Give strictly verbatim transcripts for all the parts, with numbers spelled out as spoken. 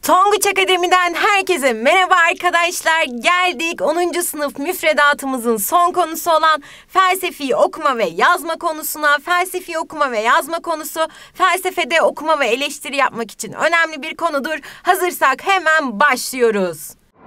Tonguç Akademi'den herkese merhaba arkadaşlar. Geldik onuncu sınıf müfredatımızın son konusu olan felsefi okuma ve yazma konusuna. Felsefi okuma ve yazma konusu felsefede okuma ve eleştiri yapmak için önemli bir konudur. Hazırsak hemen başlıyoruz.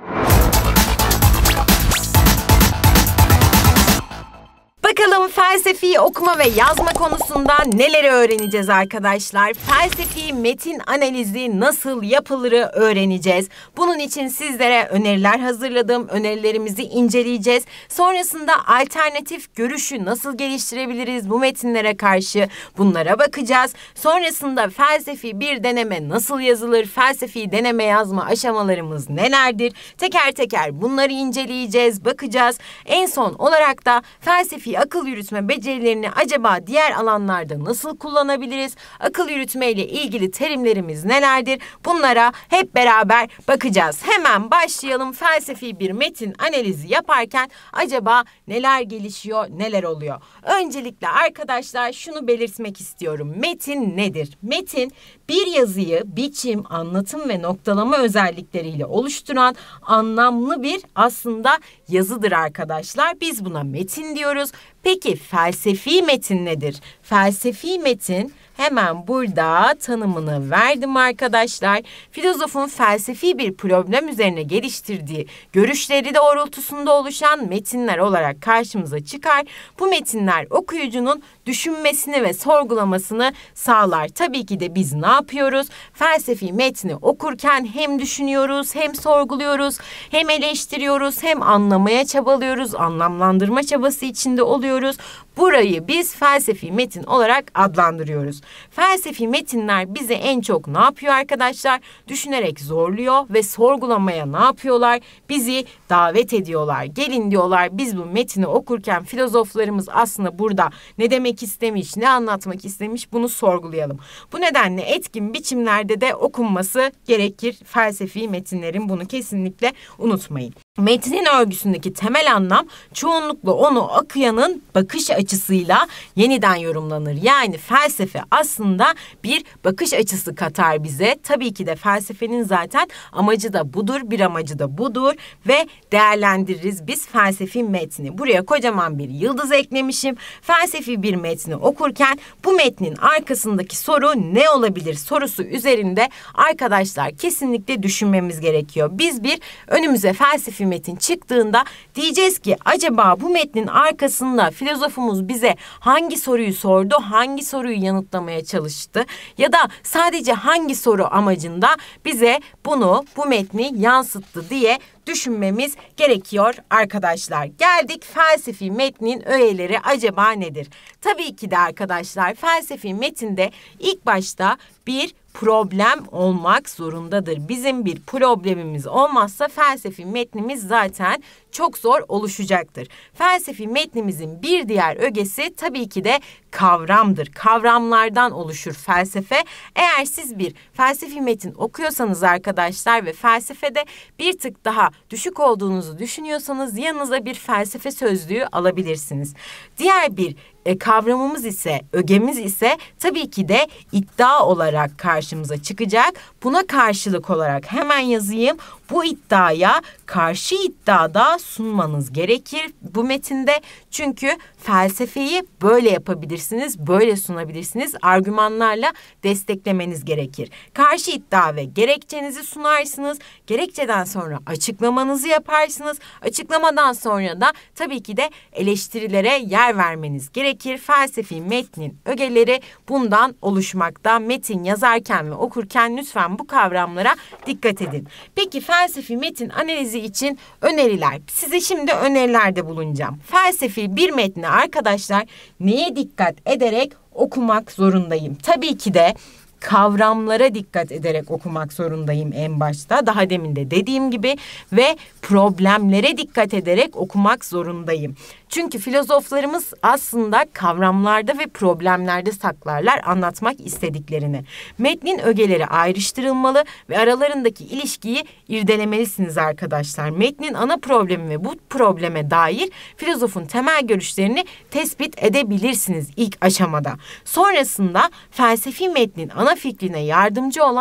Bakalım felsefi okuma ve yazma konusunda neleri öğreneceğiz arkadaşlar? Felsefi metin analizi nasıl yapılırı öğreneceğiz. Bunun için sizlere öneriler hazırladım. Önerilerimizi inceleyeceğiz. Sonrasında alternatif görüşü nasıl geliştirebiliriz bu metinlere karşı, bunlara bakacağız. Sonrasında felsefi bir deneme nasıl yazılır? Felsefi deneme yazma aşamalarımız nelerdir? Teker teker bunları inceleyeceğiz, bakacağız. En son olarak da felsefi akıl yürütme becerilerini acaba diğer alanlarda nasıl kullanabiliriz? Akıl yürütme ile ilgili terimlerimiz nelerdir? Bunlara hep beraber bakacağız. Hemen başlayalım. Felsefi bir metin analizi yaparken acaba neler gelişiyor, neler oluyor? Öncelikle arkadaşlar şunu belirtmek istiyorum. Metin nedir? Metin bir yazıyı biçim, anlatım ve noktalama özellikleriyle oluşturan anlamlı bir aslında yazıdır arkadaşlar. Biz buna metin diyoruz. Peki felsefi metin nedir? Felsefi metin hemen burada tanımını verdim arkadaşlar. Filozofun felsefi bir problem üzerine geliştirdiği görüşleri doğrultusunda oluşan metinler olarak karşımıza çıkar. Bu metinler okuyucunun düşünmesini ve sorgulamasını sağlar. Tabii ki de biz ne yapıyoruz? Felsefi metni okurken hem düşünüyoruz, hem sorguluyoruz, hem eleştiriyoruz, hem anlamaya çabalıyoruz, anlamlandırma çabası içinde oluyoruz. Burayı biz felsefi metin olarak adlandırıyoruz. Felsefi metinler bize en çok ne yapıyor arkadaşlar? Düşünerek zorluyor ve sorgulamaya ne yapıyorlar? Bizi davet ediyorlar. Gelin diyorlar, biz bu metni okurken filozoflarımız aslında burada ne demek istemiş, ne anlatmak istemiş, bunu sorgulayalım. Bu nedenle etkin biçimlerde de okunması gerekir felsefi metinlerin, bunu kesinlikle unutmayın. Metnin örgüsündeki temel anlam çoğunlukla onu okuyanın bakış açısıyla yeniden yorumlanır. Yani felsefe aslında bir bakış açısı katar bize. Tabii ki de felsefenin zaten amacı da budur, bir amacı da budur ve değerlendiririz biz felsefi metni. Buraya kocaman bir yıldız eklemişim. Felsefi bir metni okurken bu metnin arkasındaki soru ne olabilir sorusu üzerinde arkadaşlar kesinlikle düşünmemiz gerekiyor. Biz bir önümüze felsefi metin çıktığında diyeceğiz ki acaba bu metnin arkasında filozofumuz bize hangi soruyu sordu, hangi soruyu yanıtlamaya çalıştı ya da sadece hangi soru amacında bize bunu, bu metni yansıttı diye düşünmemiz gerekiyor arkadaşlar. Geldik felsefi metnin öğeleri acaba nedir? Tabii ki de arkadaşlar felsefi metinde ilk başta bir problem olmak zorundadır. Bizim bir problemimiz olmazsa felsefi metnimiz zaten çok zor oluşacaktır. Felsefi metnimizin bir diğer ögesi tabii ki de kavramdır. Kavramlardan oluşur felsefe. Eğer siz bir felsefi metin okuyorsanız arkadaşlar ve felsefede bir tık daha düşük olduğunuzu düşünüyorsanız yanınıza bir felsefe sözlüğü alabilirsiniz. Diğer bir e, kavramımız ise, ögemiz ise tabii ki de iddia olarak karşımıza çıkacak. Buna karşılık olarak hemen yazayım. Bu iddiaya karşı iddiada sunmanız gerekir bu metinde. Çünkü felsefeyi böyle yapabilirsiniz, böyle sunabilirsiniz. Argümanlarla desteklemeniz gerekir. Karşı iddia ve gerekçenizi sunarsınız. Gerekçeden sonra açıklamanızı yaparsınız. Açıklamadan sonra da tabii ki de eleştirilere yer vermeniz gerekir. Felsefi metnin ögeleri bundan oluşmakta. Metin yazarken ve okurken lütfen bu kavramlara dikkat edin. Peki felsefi metin analizi için öneriler. Size şimdi önerilerde bulunacağım. Felsefi bir metni arkadaşlar neye dikkat ederek okumak zorundayım? Tabii ki de kavramlara dikkat ederek okumak zorundayım en başta. Daha demin de dediğim gibi ve problemlere dikkat ederek okumak zorundayım. Çünkü filozoflarımız aslında kavramlarda ve problemlerde saklarlar anlatmak istediklerini. Metnin ögeleri ayrıştırılmalı ve aralarındaki ilişkiyi irdelemelisiniz arkadaşlar. Metnin ana problemi ve bu probleme dair filozofun temel görüşlerini tespit edebilirsiniz ilk aşamada. Sonrasında felsefi metnin ana fikrine yardımcı olan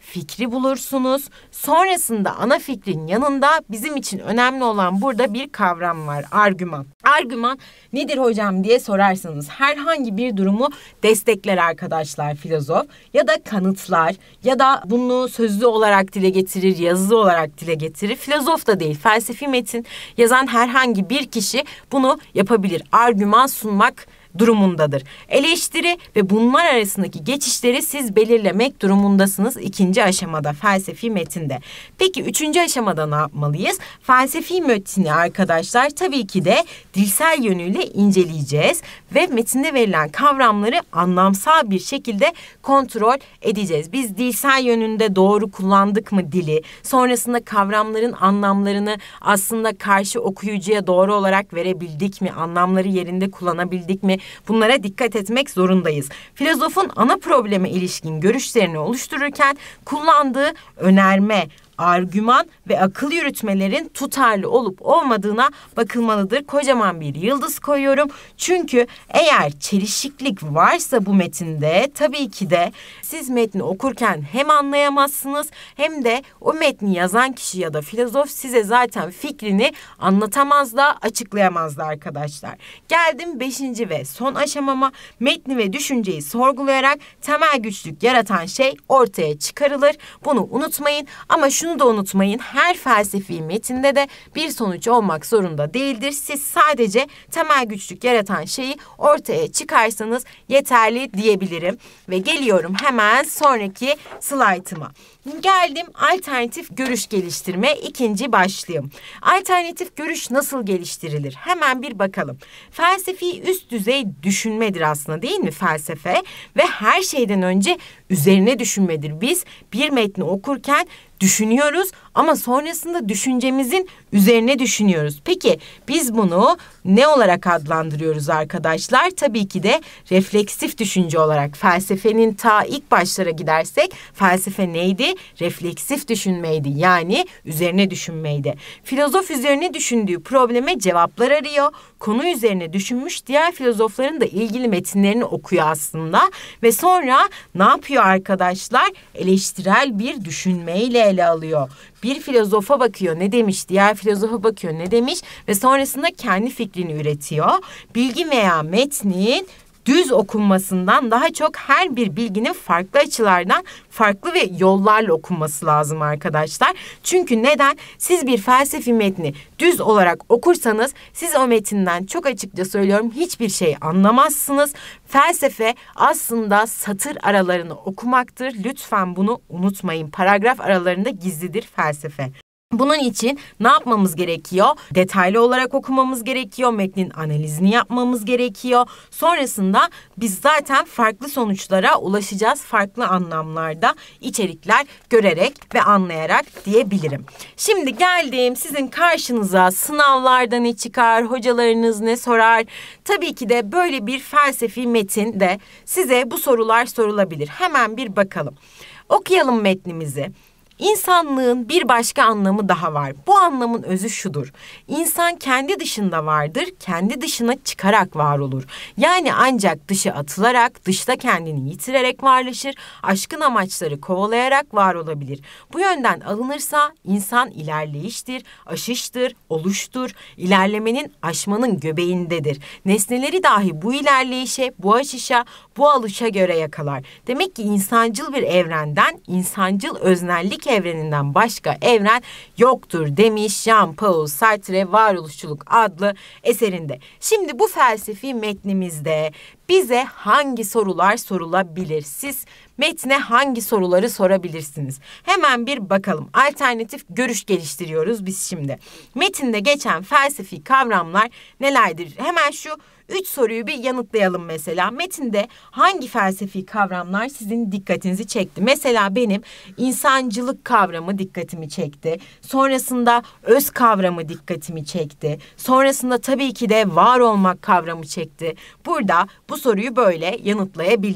fikri bulursunuz. Sonrasında ana fikrin yanında bizim için önemli olan burada bir kavram var: argüman. Argüman nedir hocam diye sorarsanız, herhangi bir durumu destekler arkadaşlar filozof, ya da kanıtlar, ya da bunu sözlü olarak dile getirir, yazılı olarak dile getirir. Filozof da değil, felsefi metin yazan herhangi bir kişi bunu yapabilir. Argüman sunmak durumundadır. Eleştiri ve bunlar arasındaki geçişleri siz belirlemek durumundasınız ikinci aşamada, felsefi metinde. Peki üçüncü aşamada ne yapmalıyız? Felsefi metini arkadaşlar tabii ki de dilsel yönüyle inceleyeceğiz ve metinde verilen kavramları anlamsal bir şekilde kontrol edeceğiz. Biz dilsel yönünde doğru kullandık mı dili? Sonrasında kavramların anlamlarını aslında karşı okuyucuya doğru olarak verebildik mi? Anlamları yerinde kullanabildik mi? Bunlara dikkat etmek zorundayız. Filozofun ana probleme ilişkin görüşlerini oluştururken kullandığı önerme, argüman ve akıl yürütmelerin tutarlı olup olmadığına bakılmalıdır. Kocaman bir yıldız koyuyorum. Çünkü eğer çelişiklik varsa bu metinde, tabii ki de siz metni okurken hem anlayamazsınız hem de o metni yazan kişi ya da filozof size zaten fikrini anlatamaz da açıklayamaz da arkadaşlar. Geldim beşinci ve son aşamama. Metni ve düşünceyi sorgulayarak temel güçlük yaratan şey ortaya çıkarılır. Bunu unutmayın ama şu Şunu da unutmayın, her felsefi metinde de bir sonuç olmak zorunda değildir. Siz sadece temel güçlük yaratan şeyi ortaya çıkarsanız yeterli diyebilirim. Ve geliyorum hemen sonraki slaytıma. Geldim alternatif görüş geliştirme ikinci başlığım. Alternatif görüş nasıl geliştirilir? Hemen bir bakalım. Felsefi üst düzey düşünmedir aslında, değil mi felsefe? Ve her şeyden önce üzerine düşünmedir. Biz bir metni okurken düşünüyoruz ama sonrasında düşüncemizin üzerine düşünüyoruz. Peki biz bunu ne olarak adlandırıyoruz arkadaşlar? Tabii ki de refleksif düşünce olarak. Felsefenin ta ilk başlara gidersek felsefe neydi? Refleksif düşünmeydi, yani üzerine düşünmeydi. Filozof üzerine düşündüğü probleme cevaplar arıyor. Konu üzerine düşünmüş diğer filozofların da ilgili metinlerini okuyor aslında. Ve sonra ne yapıyor arkadaşlar? Eleştirel bir düşünmeyle ele alıyor. Bir filozofa bakıyor, ne demiş, diğer filozofa bakıyor, ne demiş ve sonrasında kendi fikrini üretiyor. Bilgi veya metnin düz okunmasından daha çok her bir bilginin farklı açılardan, farklı ve yollarla okunması lazım arkadaşlar. Çünkü neden? Siz bir felsefi metni düz olarak okursanız siz o metinden, çok açıkça söylüyorum, hiçbir şey anlamazsınız. Felsefe aslında satır aralarını okumaktır. Lütfen bunu unutmayın. Paragraf aralarında gizlidir felsefe. Bunun için ne yapmamız gerekiyor? Detaylı olarak okumamız gerekiyor. Metnin analizini yapmamız gerekiyor. Sonrasında biz zaten farklı sonuçlara ulaşacağız. Farklı anlamlarda içerikler görerek ve anlayarak diyebilirim. Şimdi geldim sizin karşınıza, sınavlarda ne çıkar, hocalarınız ne sorar? Tabii ki de böyle bir felsefi metinde size bu sorular sorulabilir. Hemen bir bakalım. Okuyalım metnimizi. İnsanlığın bir başka anlamı daha var. Bu anlamın özü şudur: İnsan kendi dışında vardır, kendi dışına çıkarak var olur. Yani ancak dışa atılarak, dışta kendini yitirerek varlaşır, aşkın amaçları kovalayarak var olabilir. Bu yönden alınırsa insan ilerleyiştir, aşıştır, oluştur. İlerlemenin, aşmanın göbeğindedir. Nesneleri dahi bu ilerleyişe, bu aşışa, bu alışa göre yakalar. Demek ki insancıl bir evrenden, insancıl öznellik evreninden başka evren yoktur demiş Jean-Paul Sartre Varoluşçuluk adlı eserinde. Şimdi bu felsefi metnimizde bize hangi sorular sorulabilir? Siz metne hangi soruları sorabilirsiniz? Hemen bir bakalım. Alternatif görüş geliştiriyoruz biz şimdi. Metinde geçen felsefi kavramlar nelerdir? Hemen şu üç soruyu bir yanıtlayalım mesela. Metinde hangi felsefi kavramlar sizin dikkatinizi çekti? Mesela benim insancılık kavramı dikkatimi çekti. Sonrasında öz kavramı dikkatimi çekti. Sonrasında tabii ki de var olmak kavramı çekti. Burada bu soruyu böyle yanıtlayabildim.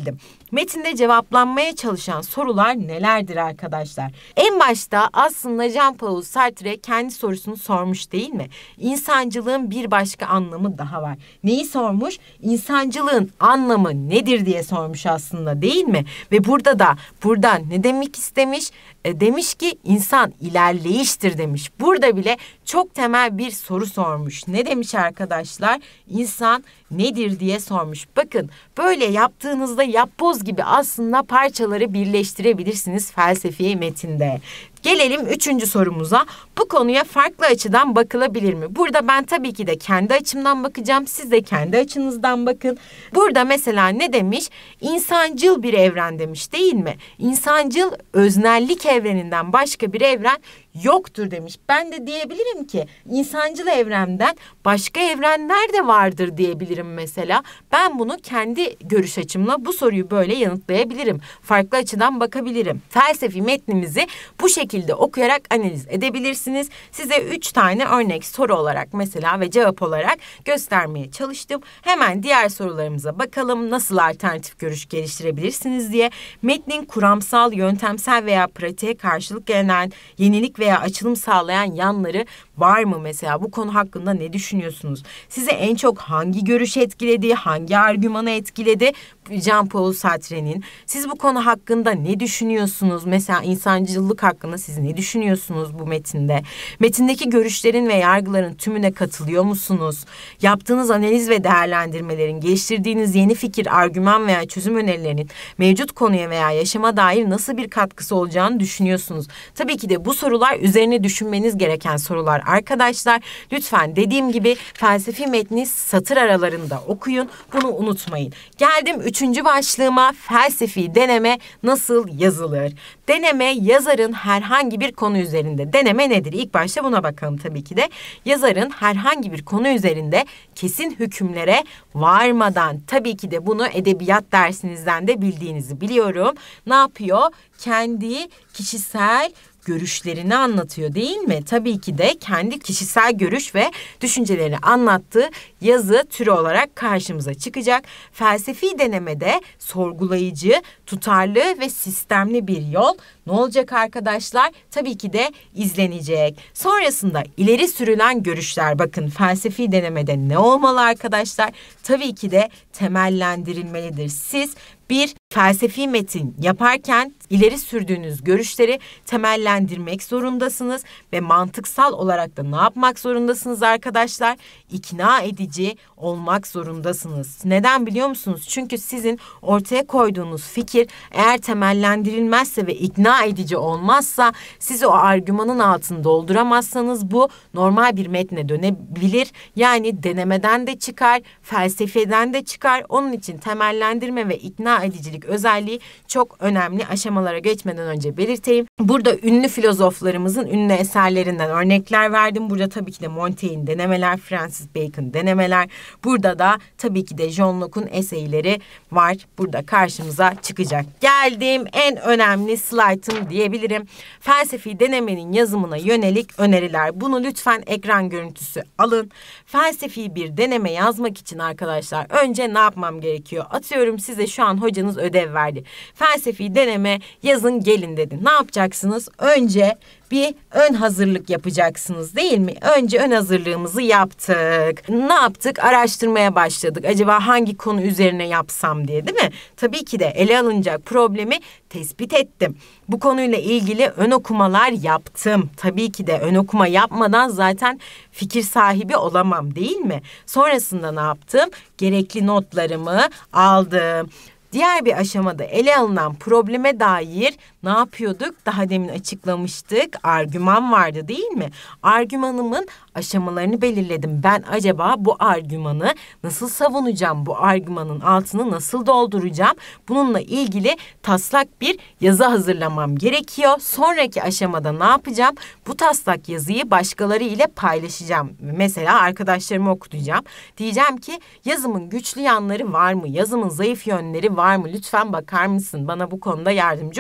Metinde cevaplanmaya çalışan sorular nelerdir arkadaşlar? En başta aslında Jean-Paul Sartre kendi sorusunu sormuş değil mi? İnsancılığın bir başka anlamı daha var. Neyi sormuş? İnsancılığın anlamı nedir diye sormuş aslında değil mi? Ve burada da buradan ne demek istemiş? E, demiş ki insan ilerleyiştir demiş. Burada bile çok temel bir soru sormuş. Ne demiş arkadaşlar? İnsan nedir diye sormuş. Bakın böyle yaptığınızda yapboz gibi aslında parçaları birleştirebilirsiniz felsefi metinde. Gelelim üçüncü sorumuza. Bu konuya farklı açıdan bakılabilir mi? Burada ben tabii ki de kendi açımdan bakacağım. Siz de kendi açınızdan bakın. Burada mesela ne demiş? İnsancıl bir evren demiş değil mi? İnsancıl öznellik evreninden başka bir evren yoktur demiş. Ben de diyebilirim ki insancıl evrenden başka evrenler de vardır diyebilirim mesela. Ben bunu kendi görüş açımla bu soruyu böyle yanıtlayabilirim. Farklı açıdan bakabilirim. Felsefi metnimizi bu şekilde okuyarak analiz edebilirsiniz. Size üç tane örnek soru olarak mesela ve cevap olarak göstermeye çalıştım. Hemen diğer sorularımıza bakalım. Nasıl alternatif görüş geliştirebilirsiniz diye. Metnin kuramsal, yöntemsel veya pratiğe karşılık gelen yenilik veya açılım sağlayan yanları var mı mesela? Bu konu hakkında ne düşünüyorsunuz? Sizi en çok hangi görüş etkiledi? Hangi argümanı etkiledi? Jean-Paul Sartre'nin. Siz bu konu hakkında ne düşünüyorsunuz? Mesela insancılık hakkında siz ne düşünüyorsunuz bu metinde? Metindeki görüşlerin ve yargıların tümüne katılıyor musunuz? Yaptığınız analiz ve değerlendirmelerin, geliştirdiğiniz yeni fikir, argüman veya çözüm önerilerinin mevcut konuya veya yaşama dair nasıl bir katkısı olacağını düşünüyorsunuz? Tabii ki de bu sorular üzerine düşünmeniz gereken sorular arkadaşlar. Lütfen dediğim gibi felsefi metni satır aralarında okuyun. Bunu unutmayın. Geldim üçüncü başlığıma, felsefi deneme nasıl yazılır? Deneme yazarın herhangi bir konu üzerinde. Deneme nedir? İlk başta buna bakalım tabii ki de. Yazarın herhangi bir konu üzerinde kesin hükümlere varmadan, tabii ki de bunu edebiyat dersinizden de bildiğinizi biliyorum. Ne yapıyor? Kendi kişisel görüşlerini anlatıyor değil mi? Tabii ki de kendi kişisel görüş ve düşüncelerini anlattığı yazı türü olarak karşımıza çıkacak. Felsefi denemede sorgulayıcı, tutarlı ve sistemli bir yol ne olacak arkadaşlar? Tabii ki de izlenecek. Sonrasında ileri sürülen görüşler, bakın felsefi denemede ne olmalı arkadaşlar? Tabii ki de temellendirilmelidir. Siz bir felsefi metin yaparken ileri sürdüğünüz görüşleri temellendirmek zorundasınız ve mantıksal olarak da ne yapmak zorundasınız arkadaşlar? İkna edici olmak zorundasınız. Neden biliyor musunuz? Çünkü sizin ortaya koyduğunuz fikir eğer temellendirilmezse ve ikna edici olmazsa, siz o argümanın altını dolduramazsanız bu normal bir metne dönebilir. Yani denemeden de çıkar, felsefeden de çıkar. Onun için temellendirme ve ikna edicilik özelliği çok önemli. Aşamalara geçmeden önce belirteyim. Burada ünlü filozoflarımızın ünlü eserlerinden örnekler verdim. Burada tabii ki de Montaigne denemeler, Francis Bacon denemeler. Burada da tabii ki de John Locke'un eseyleri var. Burada karşımıza çıkacak. Geldim en önemli slaytım diyebilirim. Felsefi denemenin yazımına yönelik öneriler. Bunu lütfen ekran görüntüsü alın. Felsefi bir deneme yazmak için arkadaşlar önce ne yapmam gerekiyor? Atıyorum size şu an hocanız ödev verdi. Felsefi deneme yazın gelin dedi. Ne yapacaksınız? Önce bir ön hazırlık yapacaksınız değil mi? Önce ön hazırlığımızı yaptık. Ne yaptık? Araştırmaya başladık. Acaba hangi konu üzerine yapsam diye değil mi? Tabii ki de ele alınacak problemi tespit ettim. Bu konuyla ilgili ön okumalar yaptım. Tabii ki de ön okuma yapmadan zaten fikir sahibi olamam değil mi? Sonrasında ne yaptım? Gerekli notlarımı aldım. Diğer bir aşamada ele alınan probleme dair ne yapıyorduk? Daha demin açıklamıştık. Argüman vardı değil mi? Argümanımın aşamalarını belirledim. Ben acaba bu argümanı nasıl savunacağım? Bu argümanın altını nasıl dolduracağım? Bununla ilgili taslak bir yazı hazırlamam gerekiyor. Sonraki aşamada ne yapacağım? Bu taslak yazıyı başkaları ile paylaşacağım. Mesela arkadaşlarıma okutacağım. Diyeceğim ki yazımın güçlü yanları var mı? Yazımın zayıf yönleri var mı? Lütfen bakar mısın? Bana bu konuda yardımcı olur musun?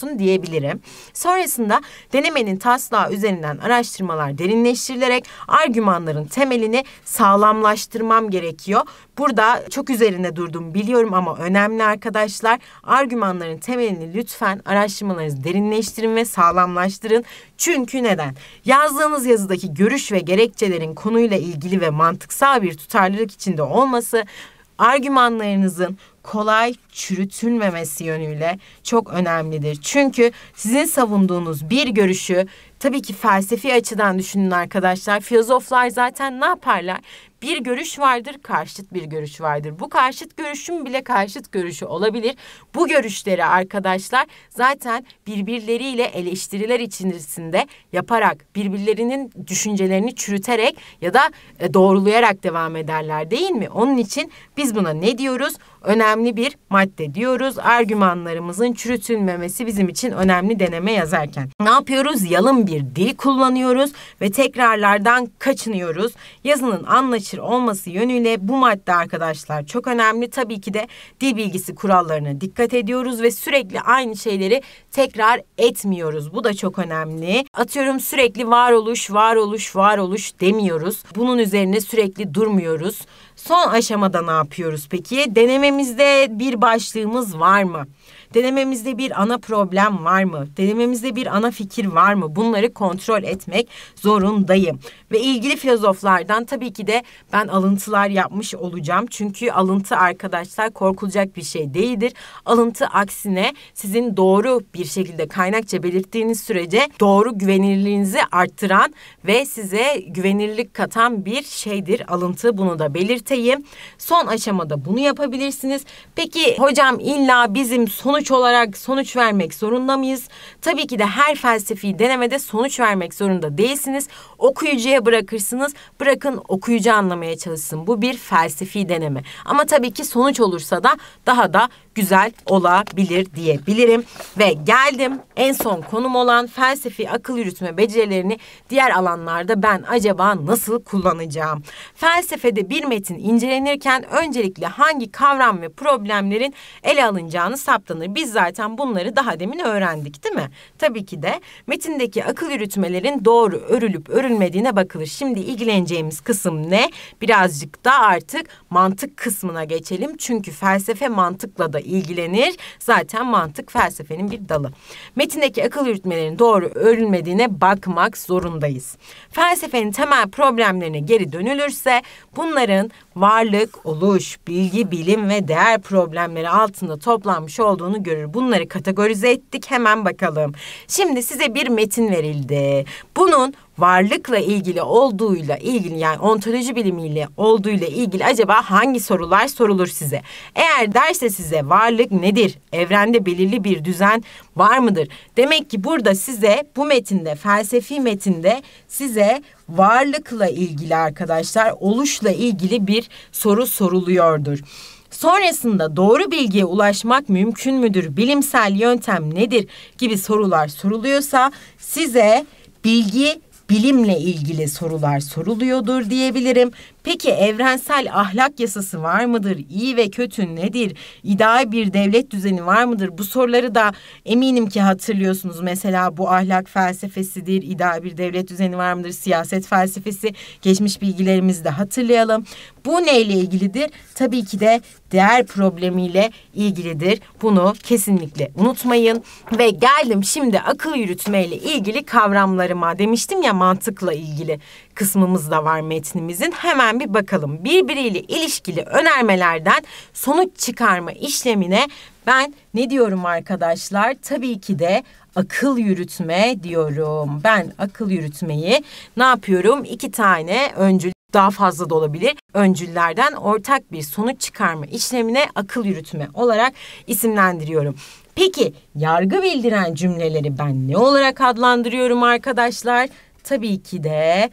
olsun diyebilirim. Sonrasında denemenin taslağı üzerinden araştırmalar derinleştirilerek argümanların temelini sağlamlaştırmam gerekiyor. Burada çok üzerinde durdum biliyorum ama önemli arkadaşlar. Argümanların temelini lütfen araştırmalarınızı derinleştirin ve sağlamlaştırın. Çünkü neden? Yazdığınız yazıdaki görüş ve gerekçelerin konuyla ilgili ve mantıksal bir tutarlılık içinde olması argümanlarınızın kolay çürütülmemesi yönüyle çok önemlidir. Çünkü sizin savunduğunuz bir görüşü tabii ki felsefi açıdan düşünün arkadaşlar. Filozoflar zaten ne yaparlar? Bir görüş vardır, karşıt bir görüş vardır. Bu karşıt görüşün bile karşıt görüşü olabilir. Bu görüşleri arkadaşlar zaten birbirleriyle eleştiriler içerisinde yaparak, birbirlerinin düşüncelerini çürüterek ya da doğrulayarak devam ederler değil mi? Onun için biz buna ne diyoruz? Önemli bir madde diyoruz. Argümanlarımızın çürütülmemesi bizim için önemli deneme yazarken. Ne yapıyoruz? Yalın bir dil kullanıyoruz ve tekrarlardan kaçınıyoruz. Yazının anlaşılır olması yönüyle bu madde arkadaşlar çok önemli. Tabii ki de dil bilgisi kurallarına dikkat ediyoruz ve sürekli aynı şeyleri tekrar etmiyoruz. Bu da çok önemli. Atıyorum sürekli varoluş, varoluş, varoluş demiyoruz. Bunun üzerine sürekli durmuyoruz. Son aşamada ne yapıyoruz peki? Denememizde bir başlığımız var mı? Denememizde bir ana problem var mı? Denememizde bir ana fikir var mı? Bunları kontrol etmek zorundayım. Ve ilgili filozoflardan tabii ki de ben alıntılar yapmış olacağım. Çünkü alıntı arkadaşlar korkulacak bir şey değildir. Alıntı aksine sizin doğru bir şekilde kaynakça belirttiğiniz sürece doğru güvenilirliğinizi arttıran ve size güvenilirlik katan bir şeydir. Alıntı, bunu da belirteyim. Son aşamada bunu yapabilirsiniz. Peki hocam illa bizim sonuç olarak sonuç vermek zorunda mıyız? Tabii ki de her felsefi denemede sonuç vermek zorunda değilsiniz. Okuyucuya bırakırsınız. Bırakın okuyucu anlamaya çalışsın. Bu bir felsefi deneme. Ama tabii ki sonuç olursa da daha da güzel olabilir diyebilirim. Ve geldim en son konum olan felsefi akıl yürütme becerilerini diğer alanlarda ben acaba nasıl kullanacağım? Felsefede bir metin incelenirken öncelikle hangi kavram ve problemlerin ele alınacağını saptanır. Biz zaten bunları daha demin öğrendik değil mi? Tabii ki de metindeki akıl yürütmelerin doğru örülüp örülmediğine bakılır. Şimdi ilgileneceğimiz kısım ne? Birazcık da artık mantık kısmına geçelim. Çünkü felsefe mantıkla da ilgilenir. Zaten mantık felsefenin bir dalı. Metindeki akıl yürütmelerin doğru örülmediğine bakmak zorundayız. Felsefenin temel problemlerine geri dönülürse bunların varlık, oluş, bilgi, bilim ve değer problemleri altında toplanmış olduğunu görür. Bunları kategorize ettik. Hemen bakalım. Şimdi size bir metin verildi. Bunun varlıkla ilgili olduğuyla ilgili, yani ontoloji bilimiyle olduğuyla ilgili acaba hangi sorular sorulur size? Eğer derse size varlık nedir? Evrende belirli bir düzen var mıdır? Demek ki burada size bu metinde, felsefi metinde size varlıkla ilgili arkadaşlar, oluşla ilgili bir soru soruluyordur. Sonrasında doğru bilgiye ulaşmak mümkün müdür? Bilimsel yöntem nedir? Gibi sorular soruluyorsa size bilgi, bilimle ilgili sorular soruluyordur diyebilirim. Peki evrensel ahlak yasası var mıdır? İyi ve kötü nedir? İdeal bir devlet düzeni var mıdır? Bu soruları da eminim ki hatırlıyorsunuz. Mesela bu ahlak felsefesidir, ideal bir devlet düzeni var mıdır? Siyaset felsefesi, geçmiş bilgilerimizi de hatırlayalım. Bu neyle ilgilidir? Tabii ki de değer problemiyle ilgilidir. Bunu kesinlikle unutmayın. Ve geldim şimdi akıl yürütmeyle ilgili kavramlarıma. Demiştim ya, mantıkla ilgili kısmımız da var metnimizin. Hemen bir bakalım. Birbiriyle ilişkili önermelerden sonuç çıkarma işlemine ben ne diyorum arkadaşlar? Tabii ki de akıl yürütme diyorum. Ben akıl yürütmeyi ne yapıyorum? İki tane öncül, daha fazla da olabilir, öncüllerden ortak bir sonuç çıkarma işlemine akıl yürütme olarak isimlendiriyorum. Peki yargı bildiren cümleleri ben ne olarak adlandırıyorum arkadaşlar? Tabii ki de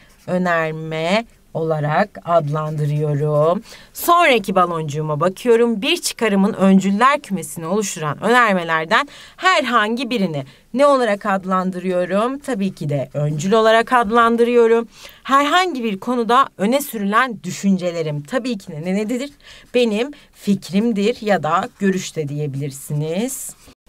önerme olarak adlandırıyorum. Sonraki baloncuğuma bakıyorum. Bir çıkarımın öncüller kümesini oluşturan önermelerden herhangi birini ne olarak adlandırıyorum? Tabii ki de öncül olarak adlandırıyorum. Herhangi bir konuda öne sürülen düşüncelerim tabii ki de ne nedir? Benim fikrimdir ya da görüş de diyebilirsiniz.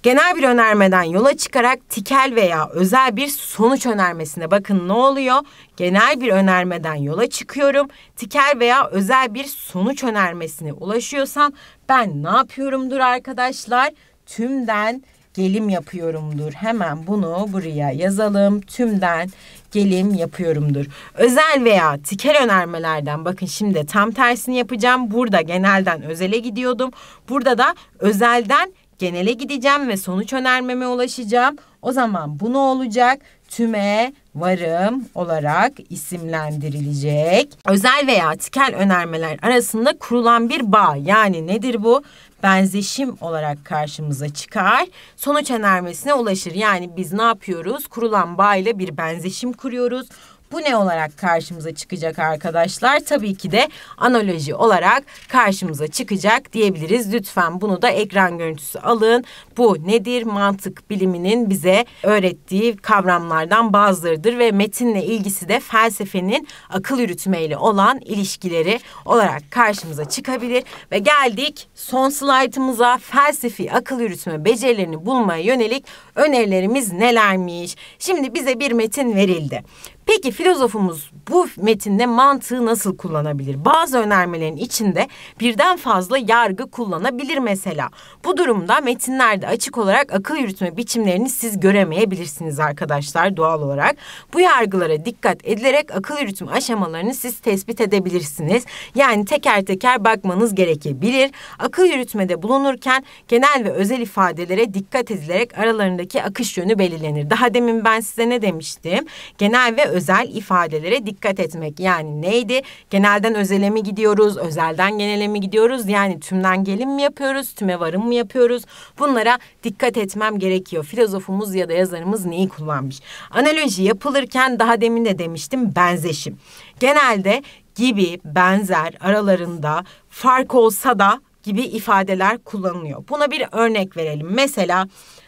Genel bir önermeden yola çıkarak tikel veya özel bir sonuç önermesine bakın ne oluyor? Genel bir önermeden yola çıkıyorum. Tikel veya özel bir sonuç önermesine ulaşıyorsam ben ne yapıyorumdur arkadaşlar? Tümden gelim yapıyorumdur. Hemen bunu buraya yazalım. Tümden gelim yapıyorumdur. Özel veya tikel önermelerden bakın şimdi tam tersini yapacağım. Burada genelden özele gidiyordum. Burada da özelden genele gideceğim ve sonuç önermeme ulaşacağım. O zaman bu ne olacak? Tüme varım olarak isimlendirilecek. Özel veya tikel önermeler arasında kurulan bir bağ. Yani nedir bu? Benzeşim olarak karşımıza çıkar. Sonuç önermesine ulaşır. Yani biz ne yapıyoruz? Kurulan bağ ile bir benzeşim kuruyoruz. Bu ne olarak karşımıza çıkacak arkadaşlar? Tabii ki de analoji olarak karşımıza çıkacak diyebiliriz. Lütfen bunu da ekran görüntüsü alın. Bu nedir? Mantık biliminin bize öğrettiği kavramlardan bazılarıdır ve metinle ilgisi de felsefenin akıl yürütmeyle olan ilişkileri olarak karşımıza çıkabilir. Ve geldik son slaytımıza. Felsefi akıl yürütme becerilerini bulmaya yönelik önerilerimiz nelermiş? Şimdi bize bir metin verildi. Peki filozofumuz bu metinde mantığı nasıl kullanabilir? Bazı önermelerin içinde birden fazla yargı kullanabilir mesela. Bu durumda metinlerde açık olarak akıl yürütme biçimlerini siz göremeyebilirsiniz arkadaşlar doğal olarak. Bu yargılara dikkat edilerek akıl yürütme aşamalarını siz tespit edebilirsiniz. Yani teker teker bakmanız gerekebilir. Akıl yürütmede bulunurken genel ve özel ifadelere dikkat edilerek aralarındaki akış yönü belirlenir. Daha demin ben size ne demiştim? Genel ve özel ifadelere dikkat etmek. Yani neydi? Genelden özele mi gidiyoruz? Özelden genele mi gidiyoruz? Yani tümden gelim mi yapıyoruz? Tüme varım mı yapıyoruz? Bunlara dikkat etmem gerekiyor. Filozofumuz ya da yazarımız neyi kullanmış? Analoji yapılırken daha demin de demiştim benzeşim. Genelde gibi, benzer, aralarında fark olsa da gibi ifadeler kullanılıyor. Buna bir örnek verelim. Mesela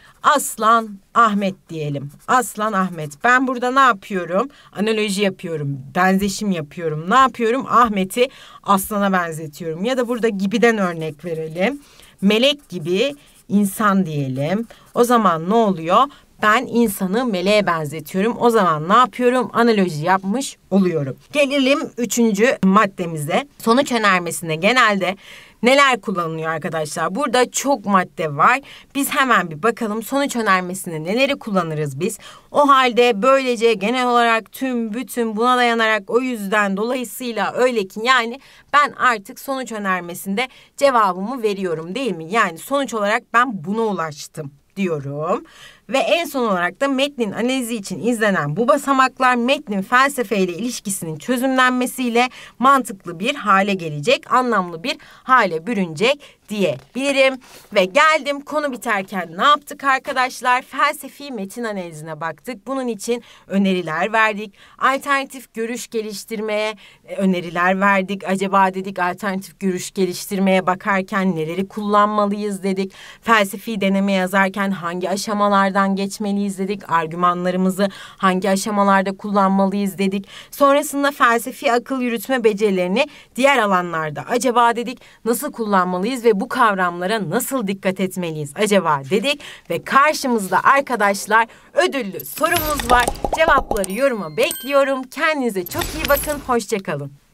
Aslan Ahmet diyelim. Aslan Ahmet. Ben burada ne yapıyorum? Analoji yapıyorum. Benzeşim yapıyorum. Ne yapıyorum? Ahmet'i aslana benzetiyorum. Ya da burada gibiden örnek verelim. Melek gibi insan diyelim. O zaman ne oluyor? Ben insanı meleğe benzetiyorum. O zaman ne yapıyorum? Analoji yapmış oluyorum. Gelelim üçüncü maddemize. Sonuç önermesinde genelde neler kullanılıyor arkadaşlar? Burada çok madde var. Biz hemen bir bakalım sonuç önermesinde neleri kullanırız biz? O halde böylece genel olarak tüm bütün buna dayanarak o yüzden dolayısıyla öyle ki yani ben artık sonuç önermesinde cevabımı veriyorum değil mi? Yani sonuç olarak ben buna ulaştım diyorum. Ve en son olarak da metnin analizi için izlenen bu basamaklar metnin felsefeyle ilişkisinin çözümlenmesiyle mantıklı bir hale gelecek, anlamlı bir hale bürünecek diyebilirim. Ve geldim konu biterken ne yaptık arkadaşlar? Felsefi metin analizine baktık. Bunun için öneriler verdik. Alternatif görüş geliştirmeye öneriler verdik. Acaba dedik alternatif görüş geliştirmeye bakarken neleri kullanmalıyız dedik. Felsefi deneme yazarken hangi aşamalarda geçmeliyiz dedik. Argümanlarımızı hangi aşamalarda kullanmalıyız dedik. Sonrasında felsefi akıl yürütme becerilerini diğer alanlarda acaba dedik nasıl kullanmalıyız ve bu kavramlara nasıl dikkat etmeliyiz acaba dedik ve karşımızda arkadaşlar ödüllü sorumuz var. Cevapları yoruma bekliyorum. Kendinize çok iyi bakın. Hoşça kalın.